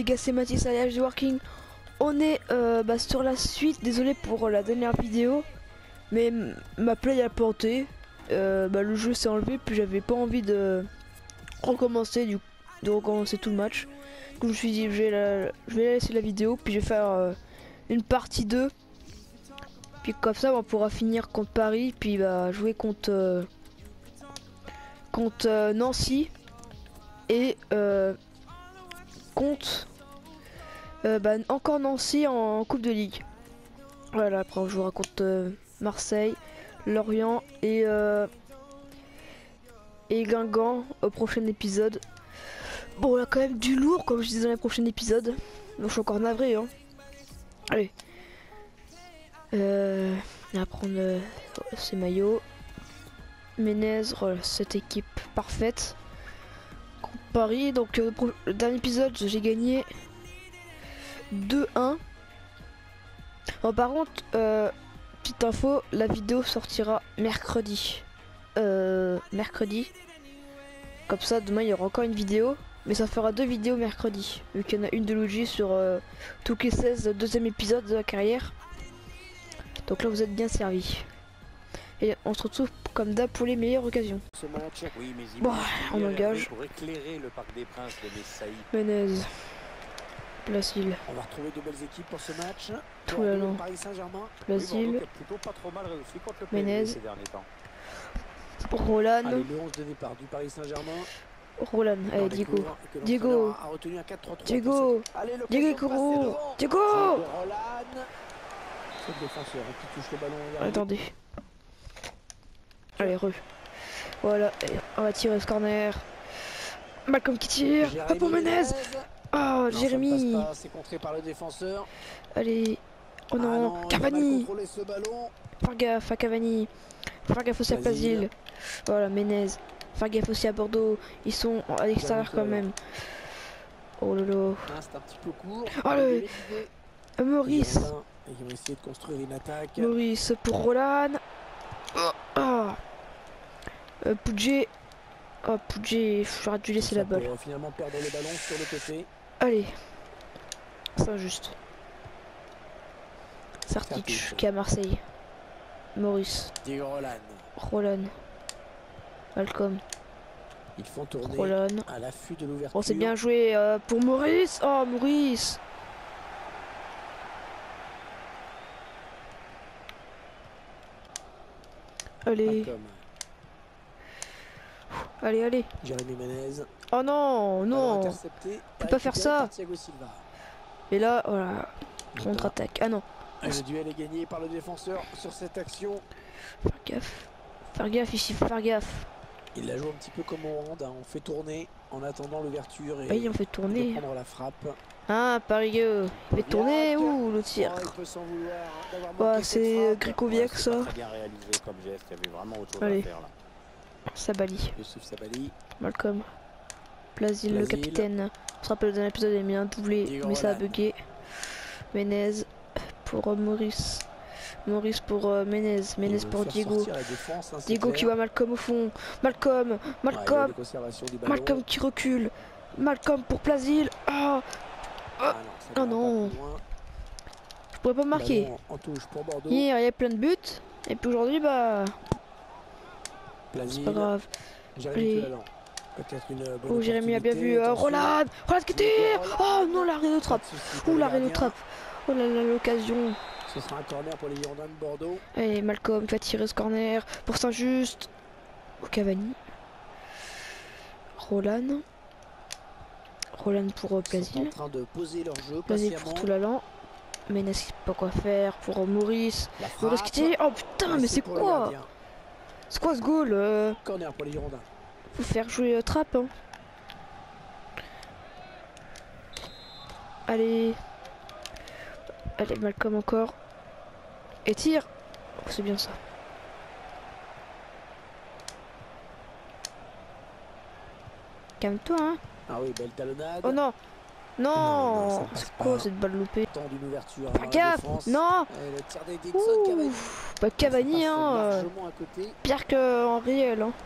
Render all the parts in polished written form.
gars, c'est Mathis alias Working. On est sur la suite, désolé pour la dernière vidéo, mais ma play a planté. Le jeu s'est enlevé, puis j'avais pas envie de recommencer, recommencer tout le match. Donc je me suis dit, je vais laisser la vidéo, puis je vais faire une partie 2. Puis comme ça, on pourra finir contre Paris, puis jouer contre Nancy et contre encore Nancy en Coupe de Ligue. Voilà, après on jouera contre Marseille, Lorient et Guingamp au prochain épisode. Bon, on a quand même du lourd, comme je disais dans les prochains épisodes. Donc je suis encore navré, hein. Allez. On va prendre ces maillots. Menez, cette équipe parfaite. Contre Paris, donc le dernier épisode, j'ai gagné 2-1. Oh, par contre, petite info, la vidéo sortira mercredi. Mercredi. Comme ça, demain, il y aura encore une vidéo. Mais ça fera 2 vidéos mercredi. Vu qu'il y en a une de Luigi sur Touquet 16, deuxième épisode de la carrière. Donc là, vous êtes bien servis. Et on se retrouve comme d'hab pour les meilleures occasions. Bon, on engage. Menez. Placile. On va retrouver de belles équipes pour ce match. Tout l'allant. Placile. Menez. Roland. Allez, le 11 de départ du Paris Saint-Germain. Roland, allez Diego. Diego. Diego. Diego. Diego. Attendez. Allez, voilà, on va tirer ce corner. Malcolm qui tire. Pas pour Menez. Oh, Jérémy. C'est contré par le défenseur. Allez. Oh non, Cavani. Faire gaffe à Cavani. Faire gaffe aussi à Basile. Voilà, Menez. Faire gaffe aussi à Bordeaux. Ils sont à l'extérieur quand même. Oh lolo. C'est un petit peu court. Allez. Maurice. Ils vont essayer de construire une attaque. Maurice pour Roland. Poudjé. Oh, Poudjé, j'aurais dû laisser la balle. Finalement perdre le ballon sur le côté. Allez. C'est injuste. Sartic qui est à Marseille. Maurice. Diego Roland. Malcolm. Ils font tourner Roland. à l'affût de l'ouverture. Oh, c'est bien joué pour Maurice. Oh, Maurice. Allez. Malcolm. Allez, allez. Jérémy Menez. Oh non, non. On peut pas faire ça. Et là, voilà. Contre-attaque. Ah non. Le duel est gagné par le défenseur sur cette action. Faire gaffe. Faire gaffe ici, faire gaffe. Il la joue un petit peu comme au hand. On fait tourner en attendant l'ouverture. Et oui, on fait tourner. Prendre la frappe. Ah, Paris, il fait tourner ou le tir. Bah, c'est Grécoviac ça. Allez. Sabali. Malcolm. Placile, le capitaine. On se rappelle d'un épisode, il a mis un doublé, mais ça a bugué. Menez pour Maurice. Maurice pour Menez. Menez pour Diego. Diego qui voit Malcolm au fond. Malcolm. Malcolm. Malcolm qui recule. Malcolm pour Placile. Oh. Oh non. Je pourrais pas marquer. Hier, il y a plein de buts. Et puis aujourd'hui, bah. C'est pas grave. Allez. Oh, Jérémy a bien vu. Roland. Roland qui tire. Oh non, l'arrêt de trappe. Ouh, l'arrêt de trappe. Oh là là, l'occasion. Ce sera un corner pour les Girondins de Bordeaux. Allez, Malcolm va tirer ce corner pour Saint-Just. Au Cavani. Roland. Roland pour Placile. En train de poser leur jeu. Placile pour tout l'allant. Menez sait pas quoi faire pour Maurice. Maurice qui tire. Oh putain, mais c'est quoi? C'est quoi ce goal? Corner pour les Girondins. Faut faire jouer Trapp. Hein. Allez. Allez, Malcolm encore. Et tire. Oh, c'est bien ça. Calme-toi, hein. Ah oui, belle talonnade. Oh non. Non, c'est quoi cette balle loupée? Faire gaffe. Non. Bah Cavani, hein. Pire qu'en réel. Hein.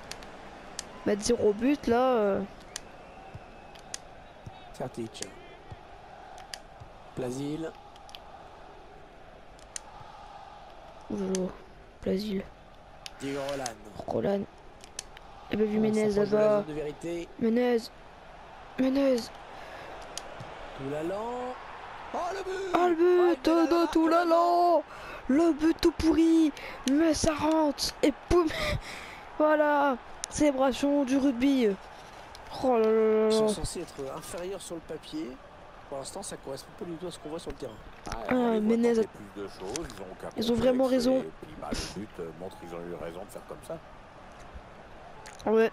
Mettre 0 but là. Sartic. Plasil. Oujou. Plasil. Diego Roland. Roland. Et bien vu On Menez s'approche de la là-bas. zone de vérité. Menez. Menez. Toulalan. Oh le but. Ah le but de Toulalan. Le but tout pourri. Mais ça rentre. Et poum. Voilà. Célébration du rugby. Oh là là là Ils sont là. censés être inférieurs sur le papier. Pour l'instant, ça correspond pas du tout à ce qu'on voit sur le terrain. Menez. Plus de choses, Ils ont vraiment raison. Et puis bah, le but montre qu'ils ont eu raison de faire comme ça. Ouais.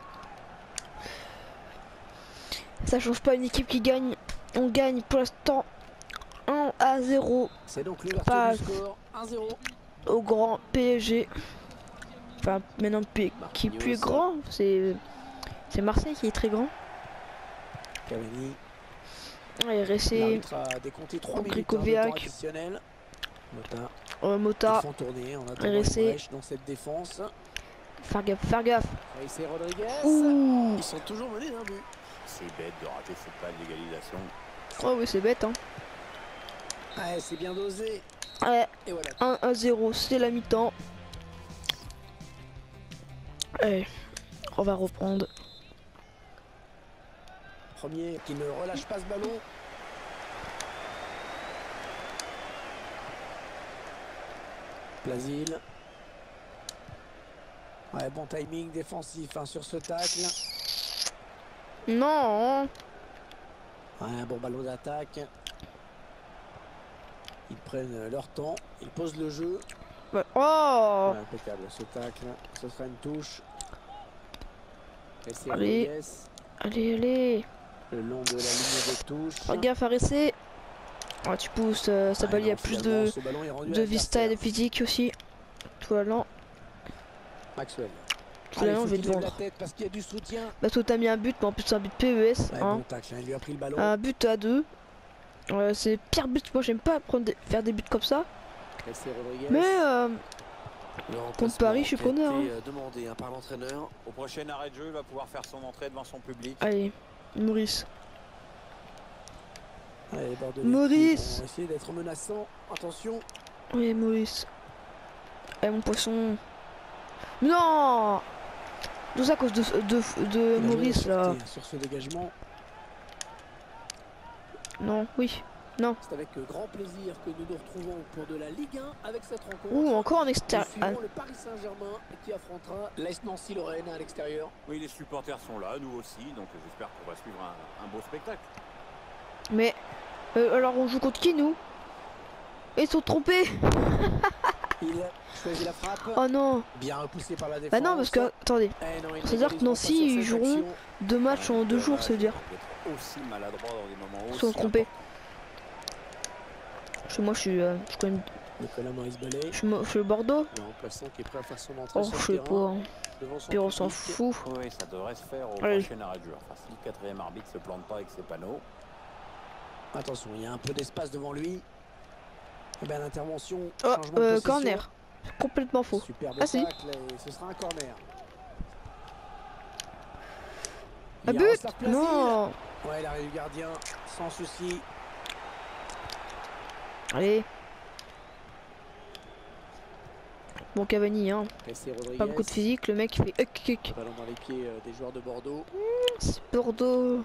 Ça change pas une équipe qui gagne. On gagne pour l'instant 1-0 C'est donc l'ouverture Pas- du score. 1-0. au grand PSG. Enfin maintenant qui est plus grand, c'est Marseille qui est très grand. Cavani. Ouais, RSC, L'arbitre a décompté 3 minutes de temps Grikoviak. additionnel. Mota. Mota, Ils font tourner en attendant une RSC. brèche dans cette défense. faire gaffe, faire gaffe. Et c'est Rodriguez. Ouh. Ils sont toujours menés d'un but. C'est bête de rater cette balle d'égalisation. Oh oui c'est bête hein. Ouais, c'est bien dosé. Ouais, Et voilà. 1-0, c'est la mi-temps. Allez, on va reprendre. Premier qui ne relâche pas ce ballon. Plasil. Ouais, bon timing défensif hein, sur ce tacle. Non. Ouais, un bon ballon d'attaque. Ils prennent leur temps, ils posent le jeu. Ouais. Oh. Ouais, impeccable ce tacle. Ce sera une touche. Et c'est Allez. Rodriguez Allez, allez. le long de la ligne de touche. Faire gaffe, RSC. Oh, tu pousses, ça Ouais, balle, il y a non, plus finalement, de ce ballon est rendu à vista et de l'adversaire. physique aussi. Tout allant. Maxwell. Tout allant, il faut je vais qu'il te lève la vendre. tête parce qu'il y a du soutien. Bah toi t'as mis un but, mais en plus c'est un but PES. Ouais, Hein. bon tacle, hein, il lui a pris le ballon. Un but à 2. C'est pire but, moi j'aime pas faire des buts comme ça. Et c'est Rodriguez. Mais Le contre remplacement Paris, je suis qui a été, preneur. Hein. demandé hein, par l'entraîneur. Au prochain arrêt de jeu, il va pouvoir faire son entrée devant son public. Allez, Maurice. Ouais, les Bordelais Maurice. qui vont essayer d'être menaçants. Attention. Oui, Maurice. Allez, mon poisson. Non. Tout ça à cause de Il a Maurice joué la là. sortie, hein, sur ce dégagement. Non, oui. Non. C'est avec grand plaisir que nous nous retrouvons pour de la Ligue 1 avec cette rencontre. Ouh, encore en Nous extérieur. suivons le Paris Saint-Germain qui affrontera l'AS Nancy-Lorraine à l'extérieur. Oui, les supporters sont là, nous aussi, donc j'espère qu'on va suivre un beau spectacle. Mais alors on joue contre qui nous? Ils sont trompés. Il a choisi la frappe. Oh non. Bien repoussé par la défense. Bah non parce que attendez. Eh non, ils C'est-à-dire que n'égaliseront Nancy, pas sur ils cette joueront action. 2 matchs en 2 jours, ça veut dire. D'être aussi maladroit dans des moments Ils aussi sont trompés. importants. Parce que moi je suis quand même. Nicolas Maurice Ballet, Je suis Bordeaux. le remplaçant qui est prêt à faire son entrée Oh sur je le sais terrain. pas. Hein. Devant son Puis on s'en public. fout. Oui, ça devrait se faire au Allez. prochain arrêt de jeu. Enfin, si le quatrième arbitre se plante pas avec ses panneaux. Attention, il y a un peu d'espace devant lui. Et bien l'intervention, Oh, changement de position. corner. Complètement faux. Superbe Ah, si. tacle et ce sera un corner. Un but. Yaroslav Plasil. Non. Ouais, l'arrêt du gardien, sans souci. Allez. Bon Cavani hein. Et c'est Rodriguez. Pas beaucoup de physique, le mec il fait huck. Ballon dans les pieds des joueurs de Bordeaux. C'est Bordeaux.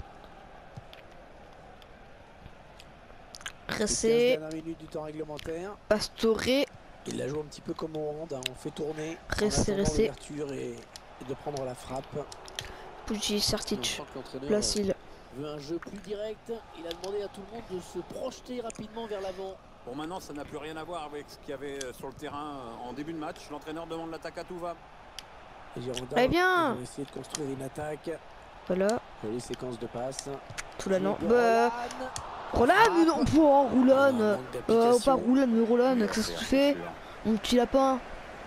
15 Ressé, dernières minutes du temps réglementaire. Pastore, Il la joue un petit peu comme au hand, hein. On fait tourner Ressé, en attendant Ressé. l'ouverture et de prendre la frappe. Pucci, On Sertic, sent que l'entraîneur Placil. veut un jeu plus direct. Il a demandé à tout le monde de se projeter rapidement vers l'avant. Bon, maintenant, ça n'a plus rien à voir avec ce qu'il y avait sur le terrain en début de match. L'entraîneur demande l'attaque à tout va. Les Girondins Allez, viens. vont essayer de construire une attaque. Voilà, Jolie séquence de passes. tout là non. De Bah, Roland. Roland, mais non, oh, Un Roland. manque Pas d'application. Roland, mais Roland, Oui, qu'est-ce que tu c'est fais? sûr. Mon petit lapin.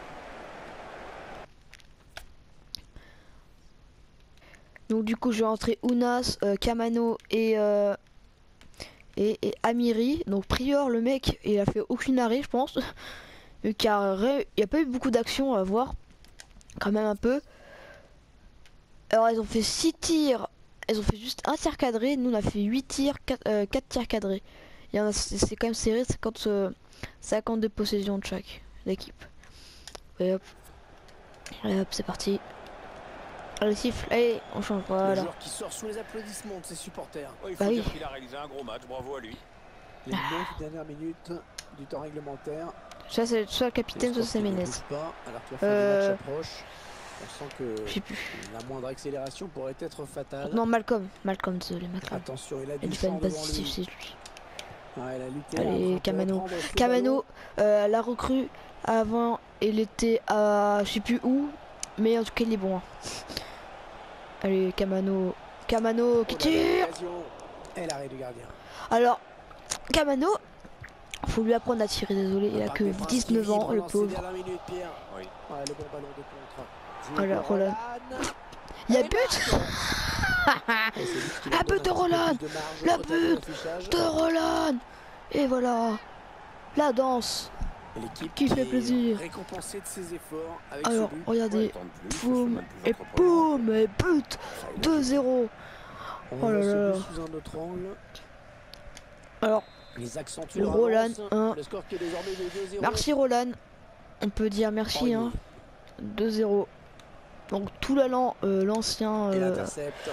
Donc du coup je vais rentrer Ounas, Kamano et Amiri. Donc Prior le mec il a fait aucune arrêt je pense. Car il n'y a pas eu beaucoup d'actions à voir. Quand même un peu. Alors ils ont fait 6 tirs. Ils ont fait juste un tir cadré. Nous on a fait 8 tirs, 4 tirs cadrés. C'est quand même serré, 52 possessions de chaque l'équipe. Et hop, c'est parti. Allez, siffle, allez, on change, Le voilà. joueur qui sort sous les applaudissements de ses supporters. Oh, il faut Bah dire oui. qu'il a réalisé un gros match, bravo à lui. Les 9 dernières minutes du temps réglementaire. Ça, c'est soit le capitaine, soit c'est Menez. Pas, alors que la fin du match approche. On sent que Je sais plus. la moindre accélération pourrait être fatale. Non, Malcolm, désolé, Malcolm. Attention, il a Il du fait champ une devant passe lui. c'est lui. Ouais, il a lutté, Allez, il a Camano. prendre ce Camano, ballon. la recrue, avant, il était à je sais plus où, mais en tout cas, il est bon. Hein. Allez, Camano qui Oh là là, tire. l'occasion. Et l'arrêt du gardien. Alors, Camano, faut lui apprendre à tirer, désolé, il a que 19 ans, le pauvre. Oui. Ouais, le bon ballon de contre. Voilà, Roland. Il y a but. Un but de Roland. Le but de Roland. Et voilà, la danse qui fait plaisir. Récompensée de ses efforts avec Alors, ce but. regardez, Tant de plus, boum, même plus et entreprenant. boum, et but, 2-0. On Oh là voit ce là. but sous un autre angle. Alors, Ils accentuent le leur Roland, avance. hein. Le score qui est désormais de 2-0. Merci Roland. On peut dire merci, hein. 2-0. Donc tout l'allant, l'ancien Et l'intercepte.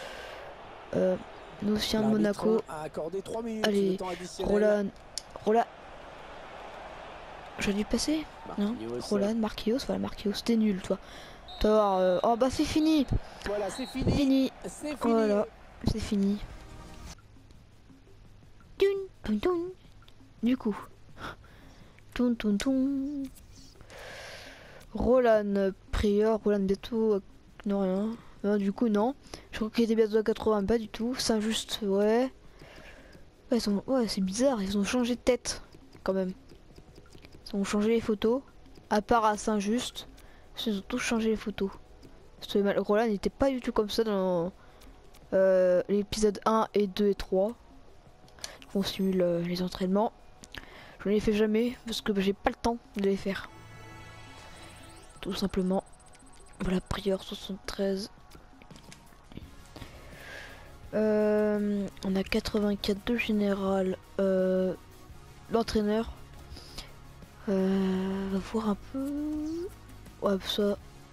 de Monaco. A accordé 3 minutes Allez, de temps additionnel. Roland. J'ai dû passer. Non, Marquinhos. Roland, Marquinhos, voilà Marquinhos, c'était nul toi. Oh bah c'est fini. Voilà, c'est fini. Fini. C'est fini. Voilà, c'est fini. Toun, toun, toun. Du coup. Toun, toun, toun. Roland Prieur, Roland bientôt. Non, rien. Non, du coup, non. Je crois qu'il était bientôt à 80, pas du tout. Saint-Just, ouais. Ouais, c'est bizarre, ils ont changé de tête, quand même. Ils ont changé les photos. À part à Saint-Just, ils ont tous changé les photos. Parce que Roland n'était pas du tout comme ça dans l'épisode 1 et 2 et 3. On simule les entraînements. Je ne les fais jamais parce que j'ai pas le temps de les faire. Tout simplement. Voilà, Prieur 73. On a 84 de général. L'entraîneur. Va voir un peu. Ouais, ça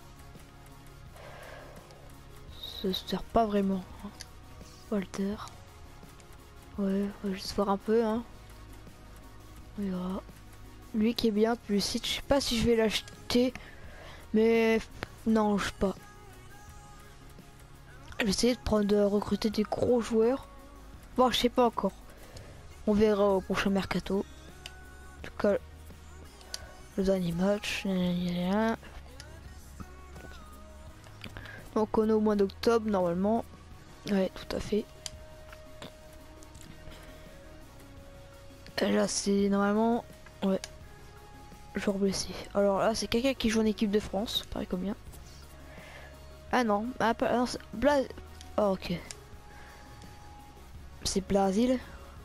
se sert pas vraiment. Walter. Ouais, on va juste voir un peu, hein. On verra. Lui qui est bien, plus le site, je sais pas si je vais l'acheter. Mais non, je sais pas. Je vais essayer de recruter des gros joueurs. Bon, je sais pas encore. On verra au prochain mercato. En tout cas, le dernier match. Donc on est au mois d'octobre normalement. Ouais, tout à fait. Et là c'est normalement, ouais, joueur blessé. Alors là c'est quelqu'un qui joue en équipe de France, pareil combien. Ah non, non c'est oh, ok. C'est Brésil.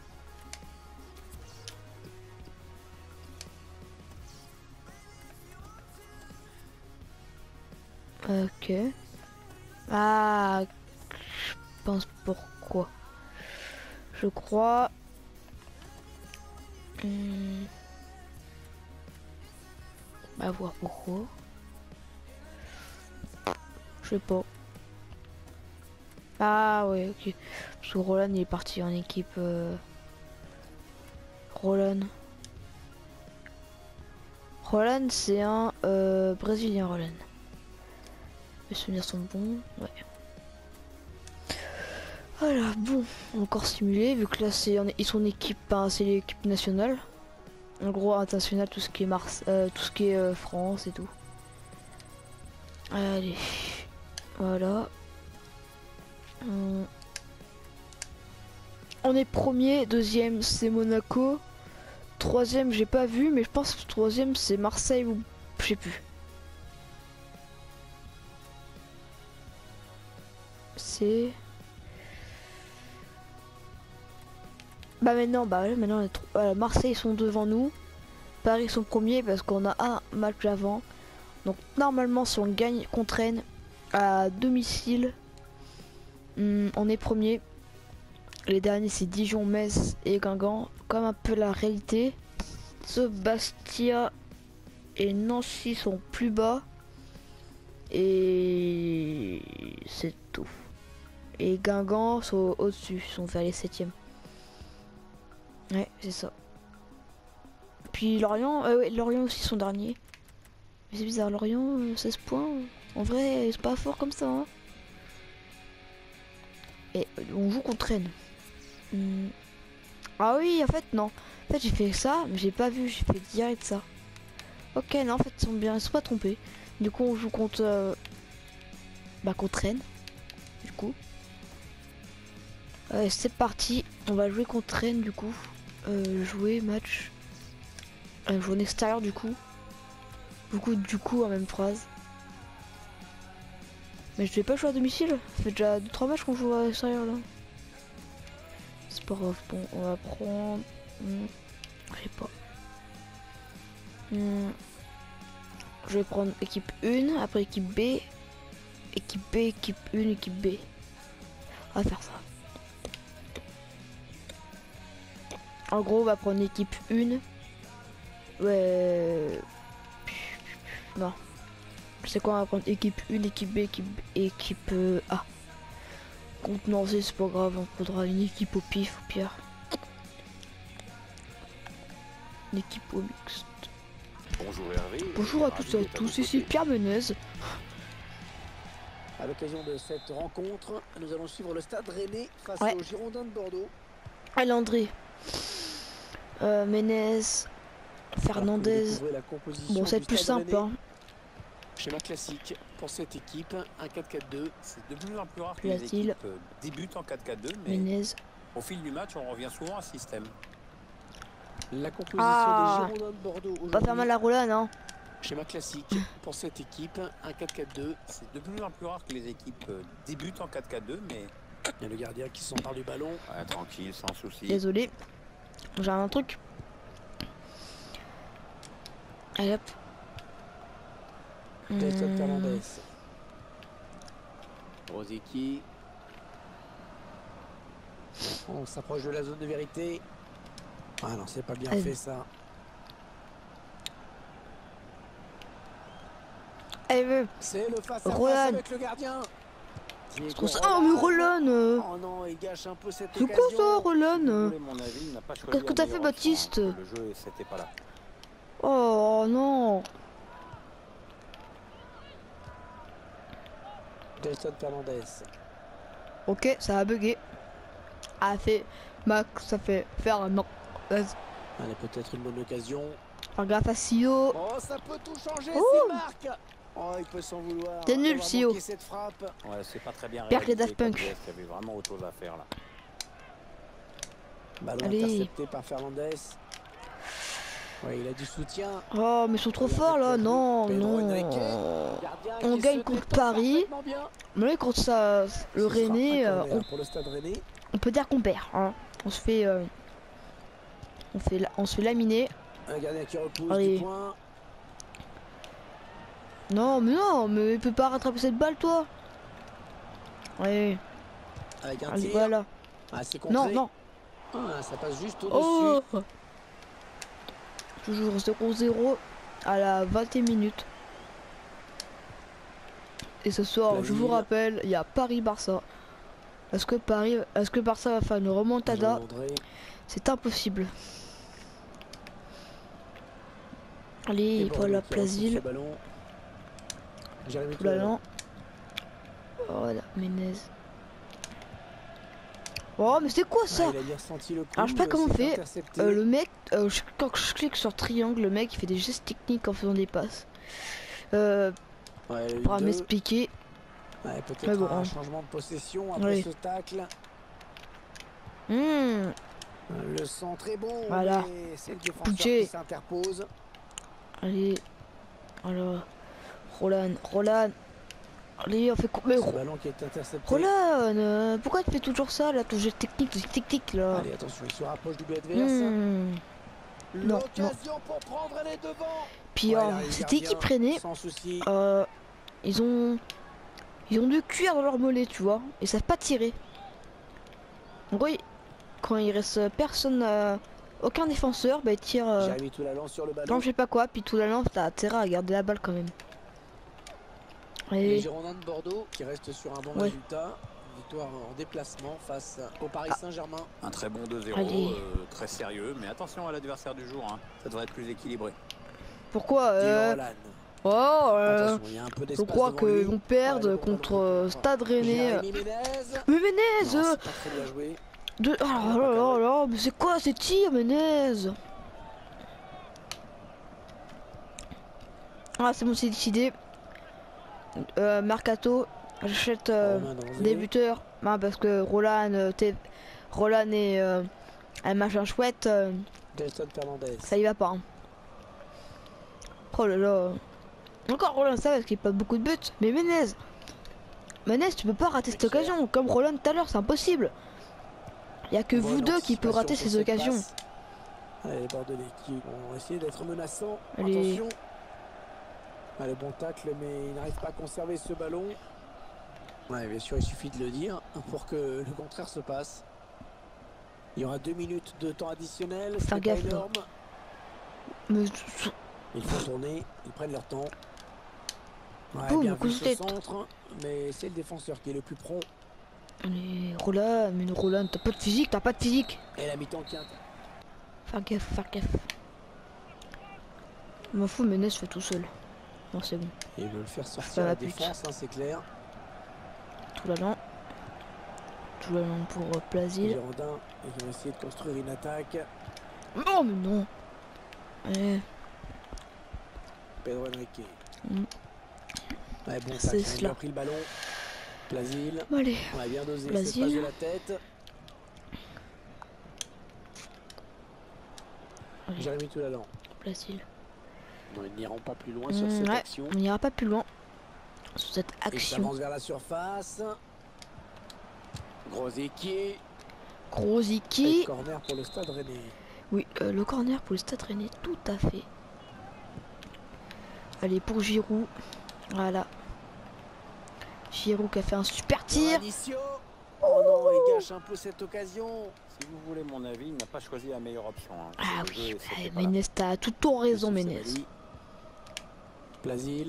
Ok. Ah, je pense pourquoi. Je crois. On va voir pourquoi. Je sais pas. Ah ouais, ok. Parce que Roland il est parti en équipe. Roland c'est un Brésilien Roland. Les souvenirs sont bons, ouais. Voilà, bon, encore simulé, vu que là ils sont en équipe, hein, c'est l'équipe nationale. En gros international, tout ce qui est tout ce qui est France et tout. Allez, voilà. On est premier, deuxième c'est Monaco, troisième j'ai pas vu, mais je pense que troisième c'est Marseille ou je sais plus. C'est maintenant Marseille sont devant nous, Paris sont premiers parce qu'on a un match avant. Donc normalement si on gagne contre Rennes à domicile, on est premier. Les derniers c'est Dijon, Metz et Guingamp, comme un peu la réalité. Sauf Bastia et Nancy sont plus bas. Et c'est tout. Et Guingamp sont au-dessus, sont vers les 7e. Ouais, c'est ça. Puis Lorient, ouais, Lorient aussi son dernier. Mais c'est bizarre, Lorient, 16 points. En vrai, c'est pas fort comme ça. Hein. Et on joue contre Rennes. Ah oui, en fait, non. En fait, j'ai fait ça, mais j'ai pas vu, j'ai fait direct ça. Ok, non, en fait, ils sont bien, ils sont pas trompés. Du coup, on joue contre. Contre Rennes. Du coup. C'est parti, on va jouer contre Rennes, du coup. Jouer match. Jouer en extérieur, du coup. Du coup, en même phrase. Mais je vais pas jouer à domicile. Ça fait déjà 2-3 matchs qu'on joue à l'extérieur là. C'est pas grave. Bon, on va prendre. Je sais pas. Je vais prendre équipe 1, après équipe B. Équipe B, équipe 1, équipe B. On va faire ça. En gros, on va prendre équipe 1. Ouais. Non. C'est quoi, on va prendre équipe 1, équipe B, équipe A. Contre Nancy, c'est pas grave, on prendra une équipe au pif au pire. Une équipe au mixte. Bonjour Hervé. Bonjour à tous et à tous, ici Pierre Menez. À l'occasion de cette rencontre, nous allons suivre le Stade Rennais face aux Girondins de Bordeaux. Allez André. Menez. Fernandez. Bon, ça va être plus simple. Hein. Schéma classique pour cette équipe, un 4-4-2. C'est de plus en plus rare que les équipes débutent en 4-4-2, mais Menez. Au fil du match, on revient souvent à ce système. La composition des Girondins de Bordeaux. Pas faire mal à Roland, hein. Schéma classique pour cette équipe, un 4-4-2. C'est de plus en plus rare que les équipes débutent en 4-4-2, mais... Il y a le gardien qui s'empare du ballon. Ouais, tranquille, sans souci. Désolé. J'ai un truc. Allez hop. Delson Fernandez. Rosicky. On s'approche de la zone de vérité. Ah non, c'est pas bien fait ça. Allez, c'est le face-à-face avec le gardien. Ah mais Roland Oh non, il gâche un peu cette occasion. C'est quoi ça, Roland? Qu'est-ce que t'as fait, Baptiste? Le jeu, c'était pas là. Oh non. Delson Fernandez. Ok, ça a bugué. Ah, fait Max, ça fait faire un an. Allez, peut-être une bonne occasion. Faire gaffe à Sio. Oh, ça peut tout changer, c'est Marc. Oh, il peut s'en vouloir. T'es nul, Sio. Cette frappe. Ouais, c'est pas très bien. Perd les Daft Punk. Il y avait vraiment autre chose à faire là. Ballon intercepté par Fernandez. Ouais, il a du soutien. Oh, mais ils sont trop forts là. Non, non. On gagne contre Paris. Mais contre ça, le Rennais, on peut dire qu'on perd. Hein. On se fait laminer. Un gardien qui repousse du point. Non, mais il peut pas rattraper cette balle, toi. Allez. Allez, voilà. Ah, non. Ah, ça passe juste au-dessus. Oh. Toujours 0-0 à la 20e minute. Et ce soir, je vous rappelle, il y a Paris-Barça. Est-ce que Barça va faire une remontada? C'est impossible. Allez, Paul la Plaisille. Ballon. Voilà, Menez. Oh, mais c'est quoi ça? Alors, je sais pas comment on fait. Le mec, quand je clique sur triangle, le mec il fait des gestes techniques en faisant des passes. Pour m'expliquer. Ouais, peut-être bon, un changement de possession après ce tacle. Le centre est bon. Voilà. C'est le défenseur qui s'interpose. Allez. Alors. Roland. Allez, on fait quoi? Mais ballon qui est intercepté. Roland, pourquoi tu fais toujours ça là, ton jeu technique là? Allez, attention, il se rapproche du but adverse. L'occasion pour prendre les devants. Puis cette équipe Rennais, ils ont du cuir dans leur mollet, tu vois. Ils savent pas tirer. En gros, quand il reste personne, aucun défenseur, bah il tire. Jérémy Toulalan sur le ballon. Non, je sais pas quoi, puis Toulalan, t'as intérêt à garder la balle quand même. Les Et Girondins de Bordeaux qui restent sur un bon Ouais. résultat. Victoire en déplacement face au Paris Saint-Germain. Un très bon 2-0, Allez. très sérieux, mais attention à l'adversaire du jour, hein. Ça devrait être plus équilibré. pourquoi Diego Roland. Attention, il y a un peu je d'espace crois devant lui. qu'ils vont perdre Ouais, contre bon, Stade Rennais. Jérémy Ménez. Mais Non, Menez c'est pas très bien joué. Oh là là là, mais c'est quoi ces tirs, Menez? Ah, c'est bon, c'est décidé. Mercato, j'achète Romain Danzé. des buteurs. Ah, parce que Roland et un machin chouette, Gelson Fernandez. ça y va pas. Hein. Oh là là. Encore Roland, ça va parce qu'il pas beaucoup de buts. Mais Menez, tu peux pas rater cette occasion. Comme Roland tout à l'heure, c'est impossible. Il y a que Bonne vous deux qui peut rater anticipation ces sur cette occasions. passe. Allez, les Bordelais qui vont essayer d'être menaçants. Allez. Attention. Allez, bon tacle, mais il n'arrive pas à conserver ce ballon. Ouais, bien sûr, il suffit de le dire pour que le contraire se passe. Il y aura 2 minutes de temps additionnel. Fais C'est pas gaffe, énorme. Mais Il faut tourner, ils prennent leur temps. Ouais, Boum, bien coup vu de ce tête. centre, mais c'est le défenseur qui est le plus prompt. allez, Roland, mais Roland, t'as pas de physique, Et la mi-temps qui Faire gaffe. Je m'en fous, Menez fait tout seul. Non, c'est bon. Ils veulent faire Ça sortir va la pute. défense, hein, c'est clair. Toulalan pour Les Plasil. Girondins, ils vont essayer de construire une attaque. Oh, mais non. Eh, Pedro Henrique. Mm. Ouais, bon C'est tacle, il cela. a pris le ballon. Plasil. bon, allez. Ouais, bien dosé, cette Plasil. passe de la tête. Allez. Jérémy Toulalan. Plasil. Non, ils n'iront pas plus loin sur cette Ouais, action. on n'ira pas plus loin sur cette Il action. s'avance vers la surface. Gros équier. Grosiki. Corner pour le Stade Rennais. Oui, le corner pour le Stade Rennais, tout à fait. Allez, pour Giroud. Voilà. Giroud qui a fait un super tir. Anicio. Oh non, il gâche un peu cette occasion. Si vous voulez mon avis, il n'a pas choisi la meilleure option, hein. Ah Le oui, jeu, c'était pas là. Menez, t'as tout ton raison, Youssouf Menez. Sabaly. Plasil.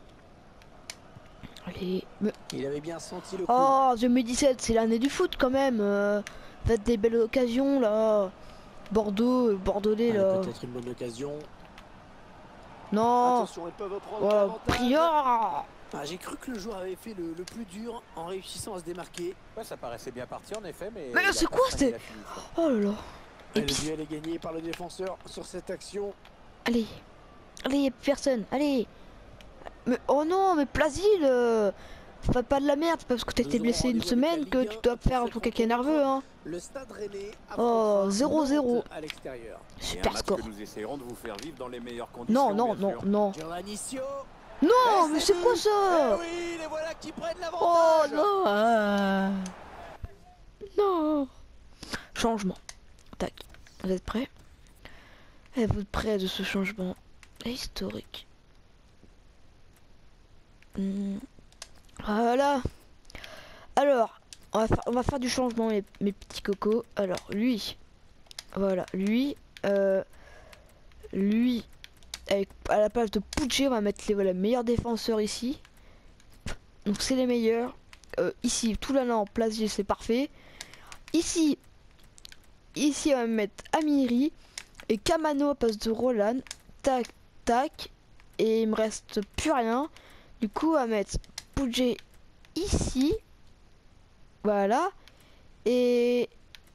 Allez. Mais... Il avait bien senti le coup. Oh, 2017, c'est l'année du foot quand même. Faites des belles occasions là. Bordeaux, Bordelais Allez, là. peut-être une bonne occasion. Non. Attention, ils peuvent prendre Oh, l'avantage. Prior. Ah, j'ai cru que le joueur avait fait le plus dur en réussissant à se démarquer. Ouais, ça paraissait bien parti en effet, mais. Mais il a c'est pas quoi, soigné c'est- la finition. Oh là là. Et Et le puis, duel est gagné par le défenseur sur cette action. allez. Allez, y a plus personne. Allez. Mais oh non, mais Plasil. Fais pas de la merde, c'est pas parce que t'as été Nous blessé aurons une rendez-vous avec semaine la que Ligue tu 1 dois pour faire un cette truc qui est rencontre. nerveux, hein. Le Stade Rennais Oh, affrontera 0-0. Nantes à l'extérieur. Et un Super match score. que nous essayerons de vous faire vivre dans les meilleures conditions. Non, non, bien non, sûr. non. Giovannicio. Non, Et mais c'est c'est quoi but. ça? Eh oui, les voilà qui prennent Oh l'avantage. non. Non. Changement. Tac. Vous êtes prêts? Vous êtes prêts de ce changement historique? Voilà. Alors, on va faire du changement, mes petits cocos. Alors, lui. Voilà, lui. Lui. Avec, à la place de Pucci, on va mettre les meilleurs défenseurs ici. Donc, c'est les meilleurs. Ici, tout là en place, c'est parfait. Ici, on va mettre Amiri et Kamano à place de Roland. Tac, tac. Et il me reste plus rien. Du coup, on va mettre Pucci ici. Voilà. Et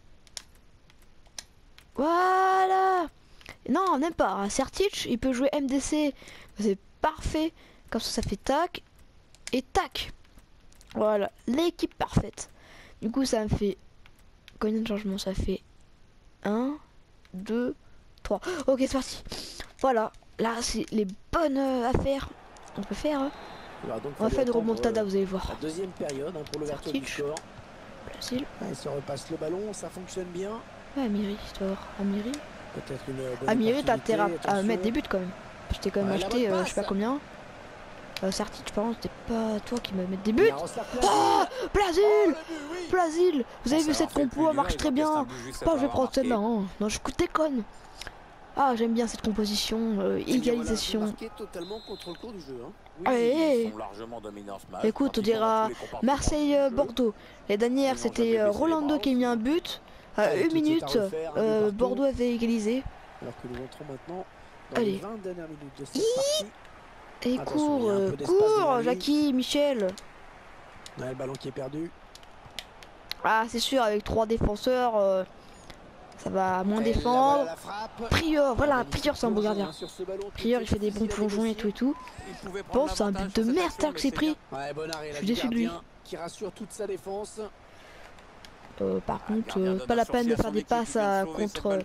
voilà. Non, même pas. Sertic, il peut jouer MDC. C'est parfait. Comme ça fait tac et tac. Voilà, l'équipe parfaite. Du coup, ça me fait combien de changements? Ça fait 1, 2, 3. Ok, c'est parti. Voilà, là, c'est les bonnes affaires. On peut faire. Hein. On va faire une remontada, vous allez voir. La deuxième période hein, pour l'ouverture du Sertic. score. Placile. Il se repasse le ballon, ça fonctionne bien. Ouais, Amiri, tu vas voir. Amiri. Peut-être une bonne Amiri, t'as opportunité, intérêt à attention. mettre des buts quand même. Je t'ai quand même Ouais, la acheté, bonne je sais pas passe. combien. Sertic, par contre, c'était pas toi qui m'as mis des buts. Oh, Plasil, Plasil, vous avez vu cette compo, elle marche très bien. Pas, je vais prendre celle-là. Hein. Non, je déconne. Ah, j'aime bien cette composition, égalisation. Totalement contre le cours du jeu. Hein. Allez. Écoute, on dira Marseille-Bordeaux. Les dernières, c'était Rolando qui a mis un but. À 1 minute, Bordeaux avait égalisé. Alors que nous entrons maintenant dans les 20 dernières minutes de cette partie. Et cours, Jackie, Michel. Ouais, le ballon qui est perdu. Ah, c'est sûr, avec 3 défenseurs, ça va moins défendre. Prieur, voilà, Prieur, c'est un beau gardien. Prieur, il fait des bons plongeons et tout. Bon, c'est un but de merde, ça que c'est pris. Je suis déçu de lui. Qui rassure toute sa défense. Par contre, pas la peine de faire des passes contre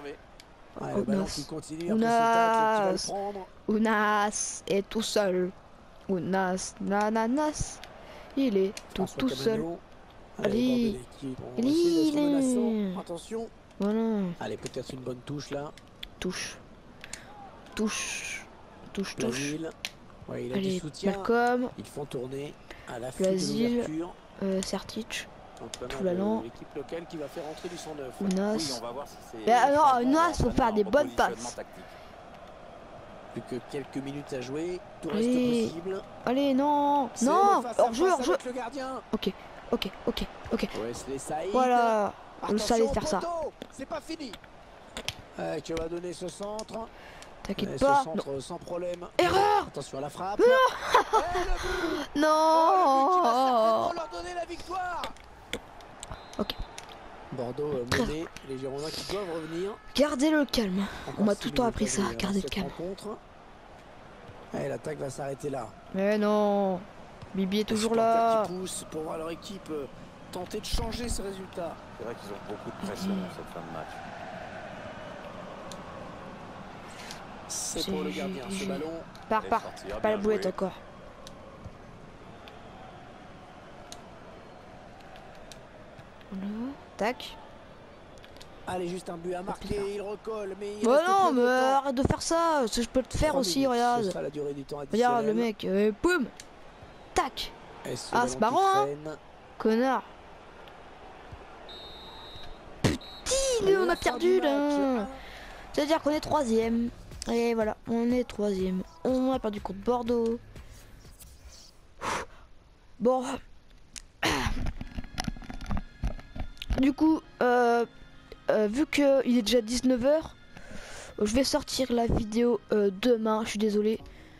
Ounas est tout seul. Ounas, nananas, il est tout seul. Allez, attention. Voilà. Allez, peut-être une bonne touche là. Touche. Ouais, il a allez, du soutien. Malcolm. Ils font tourner à la Plasil, Sertic. Tout l'allant. L'équipe locale qui va faire entrer du 109. Ounas. Oui, on va voir si c'est. Non, Ounas, faut faire des bonnes passes. Plus que quelques minutes à jouer. Tout reste possible. Allez, non, hors-jeu. Le gardien. Ok. Wesley Saïd. Voilà. On le savait faire ça. C'est pas fini. Qui va donner ce centre. T'inquiète pas. Sans problème. Erreur. Attention à la frappe. Non. On leur donner la victoire. Ok. Bordeaux mené, les Girondins qui doivent revenir. Gardez le calme. On m'a tout le temps appris ça. Gardez le calme. L'attaque va s'arrêter là. Mais non. Bibi est toujours là. Qui pousse pour voir leur équipe tenter de changer ce résultat. C'est vrai qu'ils ont beaucoup de pression dans cette fin de match. C'est pour le gardien, ce ballon. Pas la boulette encore. Voilà. Tac. Allez, juste un but à marquer, il recolle, mais il non, mais arrête de faire ça. Je peux le faire aussi, regarde. Regarde le mec, boum. Tac. Ah, c'est marrant, hein. Connard. Putain, on a perdu là. C'est-à-dire qu'on est 3ème. Et voilà, on est 3ème. On a perdu contre Bordeaux. Bon. Du coup, vu qu'il est déjà 19 h, je vais sortir la vidéo demain. Je suis désolé.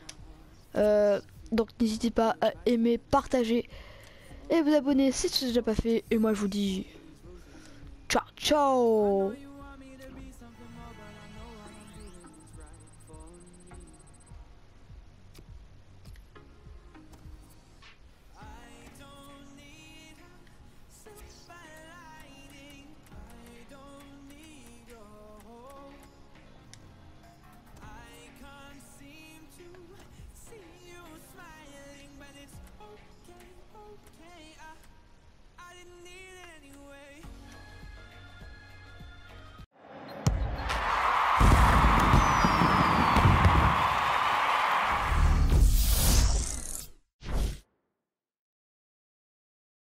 Donc n'hésitez pas à aimer, partager et vous abonner si ce n'est déjà pas fait. Et moi je vous dis ciao ciao.